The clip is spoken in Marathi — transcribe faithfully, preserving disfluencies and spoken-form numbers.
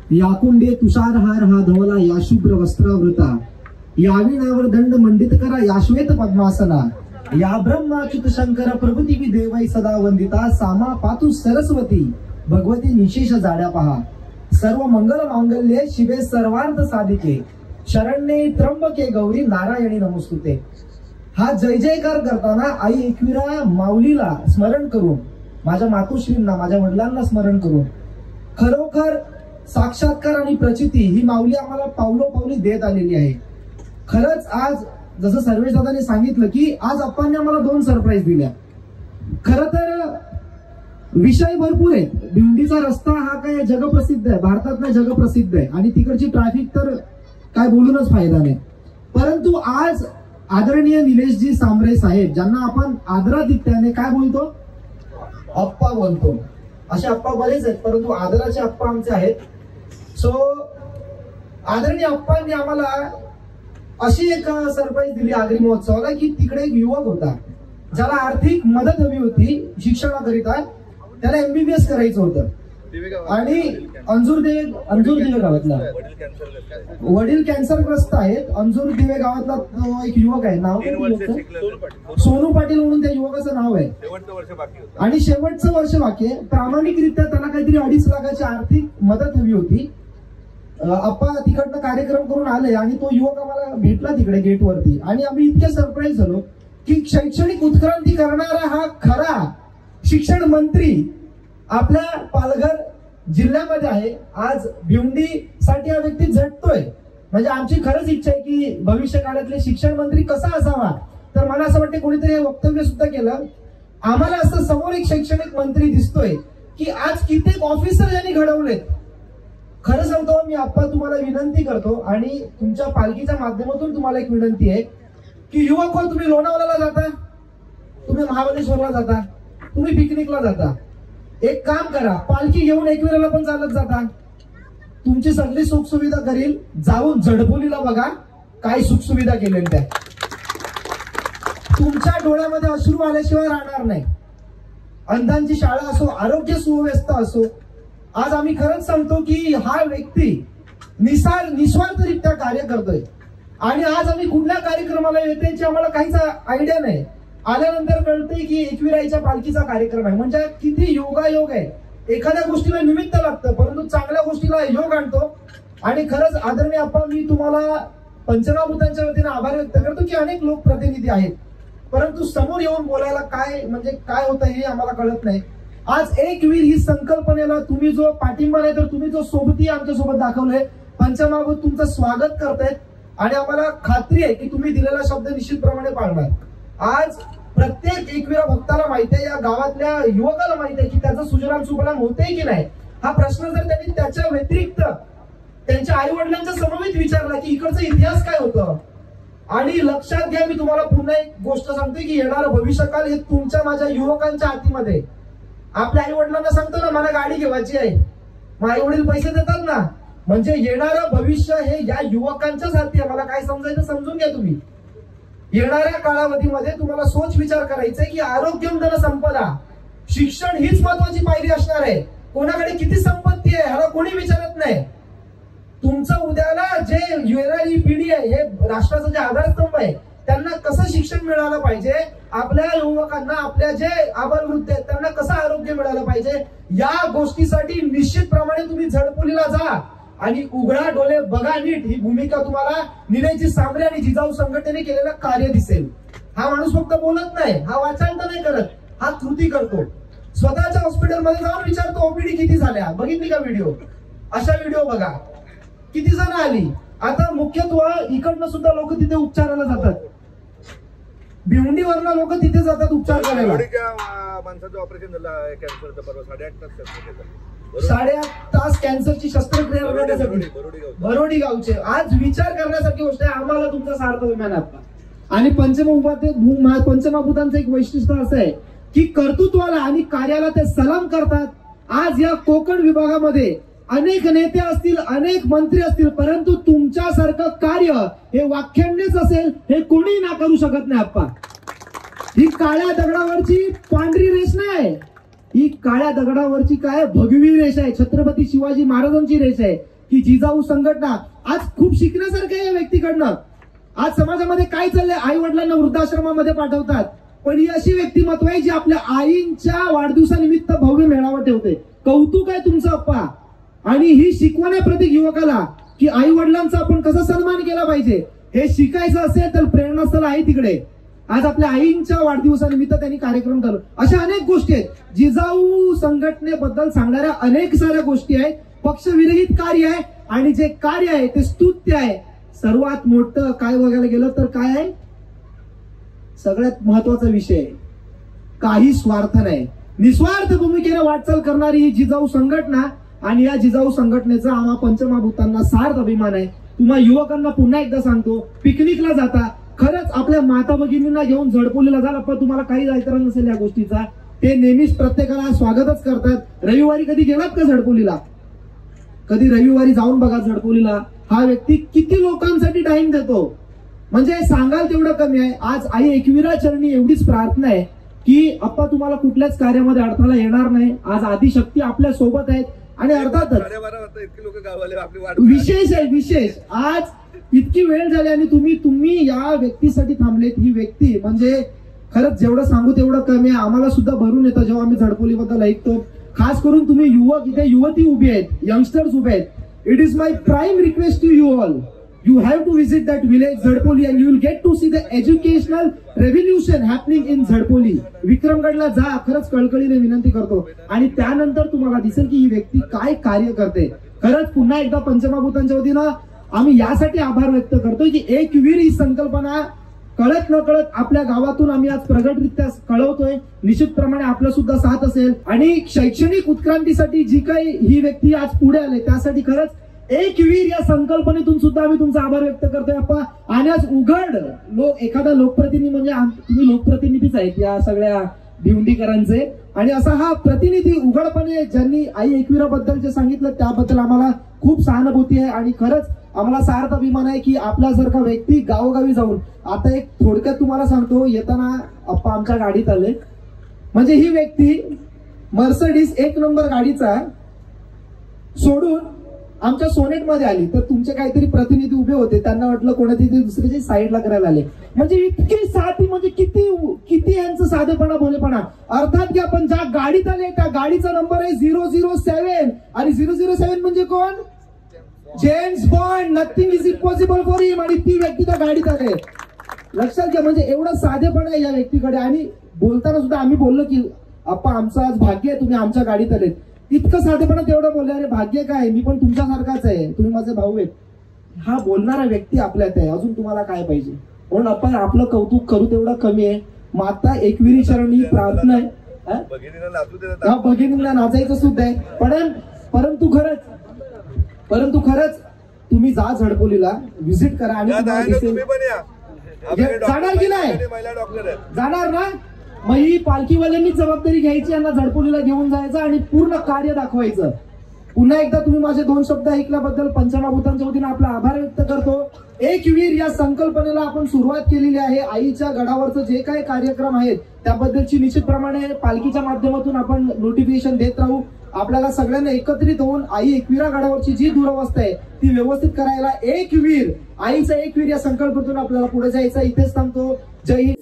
याकुंडे तुषारहार हा धवला या शुभ्र वस्त्रावृता, याविणावर दंड मंडित करा या श्वेत पद्मासना, या ब्रह्माच्युत शंकर प्रभृती देवै सदा वंदिता, सामा पातु सरस्वती भगवती निशेष जाड्या पहा, सर्व मंगल मांगल्ये शिवे सर्वार्थ साधिके, शरण्ये त्र्यंबके गौरी नारायणी नमोस्तुते. हा जय जयकार करताना आई एकविरा माऊलीला स्मरण करून, माझ्या मातोश्रींना माझ्या वडिलांना स्मरण करून, खरोखर साक्षात्कार आणि प्रचिती ही माऊली आम्हाला पावलो पावली देत आलेली आहे. खरंच आज जसं सर्वेश दादांनी सांगितलं की आज अप्पांनी आम्हाला दोन सरप्राईज दिल्या. खर तर विषय भरपूर आहेत. भिवंडीचा रस्ता हा काय जगप्रसिद्ध आहे, भारतात नाही जगप्रसिद्ध आहे, आणि तिकडची ट्रॅफिक तर काय बोलूनच फायदा नाही. परंतु आज आदरणीय निलेशजी सांबरे साहेब, ज्यांना आपण आदरातिथ्याने काय बोलतो, अप्पा बोलतो, असे अप्पा बरेच आहेत, परंतु आदराचे अप्पा आमचे आहेत. सो आदरणीय अप्पांनी आम्हाला अशी एक सरप्राईज दिली आगरी महोत्सवाला की तिकडे एक युवक होता ज्याला आर्थिक मदत हवी होती शिक्षणाकरिता. त्याला एमबीबीएस करायचं होतं आणि अंजूर दिवे अंजूर दिवे गावातला वडील कॅन्सरग्रस्त आहेत. अंजूर दिवे गावातला तो एक युवक आहे, नाव सोनू पाटील म्हणून त्या युवकाचं नाव आहे, आणि शेवटचं वर्ष बाकी आहे. प्रामाणिकरित्या त्याला काहीतरी अडीच लाखाची आर्थिक मदत हवी होती. अप्पा तिकडनं कार्यक्रम करून आले आणि तो युवक आम्हाला भेटला तिकडे गेटवरती, आणि आम्ही इतके सरप्राईज झालो की शैक्षणिक उत्क्रांती करणारा हा खरा शिक्षण मंत्री आपल्या पालघर जिल्ह्यामध्ये आहे. आज भिवंडी साठी हा व्यक्ती झटतोय. म्हणजे आमची खरंच इच्छा आहे की भविष्य काळातले शिक्षण मंत्री कसा असावा. तर मला असं वाटतं कोणीतरी हे वक्तव्य सुद्धा केलं. आम्हाला असं समोर एक शैक्षणिक मंत्री दिसतोय की आज कित्येक ऑफिसर यांनी घडवलेत. खरं सांगतो मी आप्पा तुम्हाला विनंती करतो, आणि तुमच्या पालखीच्या माध्यमातून तुम्हाला एक विनंती आहे की युवक हो, तुम्ही लोणावळ्याला जाता, तुम्ही महाबळेश्वरला जाता, तुम्ही पिकनिकला जाता, एक काम करा, पालखी घेऊन एकविराला पण चालत जाता. तुमची सगळी सुखसुविधा करील. जाऊन जडपोलीला बघा काय सुखसुविधा केलेल्या त्या. तुमच्या डोळ्यामध्ये अश्रू आल्याशिवाय राहणार नाही. अंधांची शाळा असो, आरोग्य सुव्यवस्था असो, आज आम्ही खरंच सांगतो की हा व्यक्ती निसार निस्वार्थरित्या कार्य करतोय. आणि आज आम्ही कुठल्या कार्यक्रमाला येते याची आम्हाला काहीच आयडिया नाही. आल्यानंतर कळतंय की एकविराईच्या पालखीचा कार्यक्रम आहे. म्हणजे किती योगायोग आहे. एखाद्या गोष्टीला निमित्त लागतं, परंतु चांगल्या गोष्टीला योग आणतो. आणि खरंच आदरणीय अप्पा, मी तुम्हाला पंचमहाभूतांच्या वतीने आभार व्यक्त करतो की अनेक लोकप्रतिनिधी आहेत, परंतु समोर येऊन बोलायला काय म्हणजे काय होतं हे आम्हाला कळत नाही. आज एकवीर ही संकल्पनेला तुम्ही जो पाठिंबा नाही तर तुम्ही जो सोबती आमच्या सोबत दाखवलंय, पंचमहाभूत तुमचं स्वागत करतायत, आणि आम्हाला खात्री आहे की तुम्ही दिलेला शब्द निश्चितप्रमाणे पाळणार. आज प्रत्येक एकविरा भक्ताला माहिती आहे, या गावातल्या युवकाला माहिती आहे की त्याचं सुजलाम सुफलाम होतंय की नाही. हा प्रश्न जर त्यांनी त्याच्या व्यतिरिक्त त्यांच्या आई वडिलांच्या समवेत विचारला की इकडचा इतिहास काय होतं. आणि लक्षात घ्या, मी तुम्हाला पुन्हा एक गोष्ट सांगतोय की येणारं भविष्यकाल हे तुमच्या माझ्या युवकांच्या हातीमध्ये. आपल्या आई वडिलांना सांगतो ना मला गाडी घेवायची आहे, मग आई वडील पैसे देतात ना, म्हणजे येणारं भविष्य हे या युवकांच्याच हाती आहे. मला काय समजायचं समजून घ्या तुम्ही. येणाऱ्या कालावधीमध्ये तुम्हाला सोच विचार करायचा आहे की आरोग्यम धन संपदा, शिक्षण हीच महत्वाची पायरी असणार आहे. कोणाकडे किती संपत्ती आहे ह्याला कोणी विचारत नाही. तुमचं उद्याला जे येणारी पिढी आहे, हे राष्ट्राचा जे आधारस्तंभ आहे, त्यांना कसं शिक्षण मिळालं पाहिजे, आपल्या युवकांना आपल्या जे आबालवृद्ध आहेत त्यांना कसं आरोग्य मिळालं पाहिजे, या गोष्टीसाठी निश्चितप्रमाणे तुम्ही झडपोलीला जा आणि उघडा डोळे बघा नीट. ही भूमिका तुम्हाला निलेशजी सांबरे आणि जिजाऊ संघटनेने केलेलं कार्य दिसेल. हा माणूस फक्त बोलत नाही, हा वाचांत नाही करत, हा कृती करतो. स्वतःच्या हॉस्पिटलमध्ये जाऊन विचारतो ओपीडी किती झाल्या, बघितली का व्हिडिओ, अशा व्हिडिओ बघा, किती जण आली. आता मुख्यत्व इकडनं सुद्धा लोक तिथे उपचाराला जातात, भिवंडीवरनं लोक तिथे जातात उपचार करायला. माणसाचं ऑपरेशन झालं कॅन्सरचं, परवा साडेआठ तास साडेआठ तास कॅन्सरची शस्त्रक्रिया करण्यासाठी बरोडी गावचे. आज विचार करण्यासारखी गोष्ट आहे. आम्हाला तुमचा सार्थ अभिमान आहे. आणि पंचमहाभूत पंचमहाभूतांचं एक वैशिष्ट्य असं आहे की कर्तृत्वाला आणि कार्याला ते सलाम करतात. आज या कोकण विभागामध्ये अनेक नेते असतील, अनेक मंत्री असतील, परंतु तुमच्यासारखं कार्य हे वाक्यांनीच असेल हे कोणी नाकारू शकत नाही. आप्पा, ही काळ्या दगडावरची पांढरी रेष नाही, ही काळ्या दगडावरची काय भगवी रेष आहे, छत्रपती शिवाजी महाराजांची रेष आहे. की जिजाऊ संघटना आज खूप शिकण्यासारखं आहे या व्यक्तीकडनं. आज समाजामध्ये काय चाललंय, आई वडिलांना वृद्धाश्रमामध्ये पाठवतात, पण ही अशी व्यक्तिमत्व आहे जी आपल्या आईंच्या वाढदिवसानिमित्त भव्य मेळावा ठेवते. कौतुक आहे तुमचं अप्पा. आणि ही शिकवण आहे प्रत्येक युवकाला की आई वडिलांचा आपण कसा सन्मान केला पाहिजे. हे शिकायचं असेल तर प्रेरणास्थळ आहे तिकडे. आज आपल्या आईंच्या वाढदिवसानिमित्त त्यांनी कार्यक्रम केला. अशा अनेक गोष्टी आहेत. जिजाऊ संघटनेबद्दल सांगणाऱ्या अनेक साऱ्या गोष्टी आहेत. पक्षविरहित कार्य आहे आणि जे कार्य आहे ते स्तुत्य आहे. सर्वात मोठं काय बघायला गेलं तर काय आहे, सगळ्यात महत्वाचा विषय आहे, काही स्वार्थ नाही, निस्वार्थ भूमिकेने वाटचाल करणारी ही जिजाऊ संघटना. आणि या जिजाऊ संघटनेचा आम्हा पंचमहाभूतांना सार्थ अभिमान आहे. तुम्हा युवकांना पुन्हा एकदा सांगतो, पिकनिकला जाता खरंच आपल्या माता भगिनींना घेऊन झडपोलीला जा. पण तुम्हाला काही ऐकणार नसेल या गोष्टीचा, ते नेहमीच प्रत्येकाला स्वागतच करतात. रविवारी कधी गेलात का झडपोलीला? कधी रविवारी जाऊन बघा झडपोलीला. हा व्यक्ती किती लोकांसाठी टाइम देतो, म्हणजे सांगाल तेवढं कमी आहे. आज आई एकविरा चरणी एवढीच प्रार्थना आहे की अप्पा तुम्हाला कुठल्याच कार्यामध्ये अडथळा येणार नाही. आज आदिशक्ती आपल्या सोबत आहेत. आणि अर्थातच विशेष आहे, विशेष आज इतकी वेळ झाली आणि तुम्ही तुम्ही या व्यक्तीसाठी थांबलेत. ही व्यक्ती म्हणजे खरंच जेवढं सांगू तेवढं कमी आहे. आम्हाला सुद्धा भरून येतं जेव्हा आम्ही झडपोलीबद्दल ऐकतो. खास करून तुम्ही युवक, इथे युवती उभी आहेत, यंगस्टर्स उभे आहेत. It is my prime request to you all, you have to visit that village Zhadpoli and you will get to see the educational revolution happening in Zhadpoli. विक्रमगडला जा, खरंच कळकळीने विनंती करतो. आणि त्यानंतर तुम्हाला दिसेल की ही व्यक्ती काय कार्य करते. खरंच पुन्हा एकदा पंचमहाभूतांच्या वतीनं आम्ही यासाठी आभार व्यक्त करतोय की एक वीर ही संकल्पना कळत न कळत आपल्या गावातून आम्ही आज प्रगटरित्या कळवतोय. निश्चितप्रमाणे आपलं सुद्धा साथ असेल. आणि शैक्षणिक उत्क्रांतीसाठी जी काही ही व्यक्ती आज पुढे आले त्यासाठी खरंच एक वीर या संकल्पनेतून सुद्धा आम्ही तुमचा आभार व्यक्त करतोय अप्पा. आणि आज उघड लोक, एखादा लोकप्रतिनिधी म्हणजे तुम्ही लोकप्रतिनिधीच आहेत या सगळ्या भिवंडीकरांचे. आणि असा हा प्रतिनिधी उघडपणे ज्यांनी आई एकविराबद्दल जे सांगितलं त्याबद्दल आम्हाला खूप सहानुभूती आहे. आणि खरंच आम्हाला सार्थ अभिमान आहे की आपल्यासारखा व्यक्ती गावोगावी जाऊन. आता एक थोडक्यात तुम्हाला सांगतो, येताना अप्पा आमच्या गाडीत आले, म्हणजे ही व्यक्ती मर्सडीज एक नंबर गाडीचा सोडून आमच्या सोनेट मध्ये आली. तर तुमचे काहीतरी प्रतिनिधी उभे होते, त्यांना वाटलं कोणातरी दुसऱ्याच्या साईडला करायला आले. म्हणजे इतकी साधी, म्हणजे किती किती यांचं साधेपणा, भोलेपणा. अर्थात की आपण ज्या गाडीत आले त्या गाडीचा नंबर आहे झिरो झिरो सेव्हन. आणि झिरो झिरो सेव्हन म्हणजे कोण? James Bond. Nothing is impossible for him. आणि ती व्यक्ती त्या गाडीत आले. लक्षात घ्या, म्हणजे एवढं साधेपणा आहे या व्यक्तीकडे. आणि बोलताना सुद्धा आम्ही बोललो की अप्पा आमचं आज भाग्य आहे तुम्ही आमच्या गाडीत आलेत. इतकं साधेपणा तेवढं बोलले, अरे भाग्य काय, मी पण तुमच्यासारखाच आहे, तुम्ही माझे भाऊ आहेत. हा बोलणारा व्यक्ती आपल्यात आहे, अजून तुम्हाला काय पाहिजे. म्हणून आपण आपलं कौतुक करू तेवढं कमी आहे. माता एकविरी चरणी प्रार्थना आहे, भगिनींना नाचायचं सुद्धा आहे. पण परंतु खरंच परंतु खरंच तुम्ही जा झडपोलीला, व्हिजिट करा. आणि जाणार की नाही? जाणार ना? मग ही पालखीवाल्यांनी जबाबदारी घ्यायची, यांना झडपोलीला घेऊन जायचं आणि पूर्ण कार्य दाखवायचं. पुन्हा एकदा तुम्ही माझे दोन शब्द ऐकल्याबद्दल पंचमहाभूतांच्या वतीने आपला आभार व्यक्त करतो. एक वीर या संकल्पनेला आपण सुरुवात केलेली आहे. आईच्या गडावरचं जे काही कार्यक्रम आहेत त्याबद्दलची निश्चितप्रमाणे पालखीच्या माध्यमातून आपण नोटिफिकेशन देत राहू. आपल्याला सगळ्यांना एकत्रित होऊन आई एकविरा गडावरची जी दुरावस्था आहे ती व्यवस्थित करायला एक वीर, आईचा एक वीर या संकल्पनेतून आपल्याला पुढे जायचं. इथेच थांबतो. जय हिंद.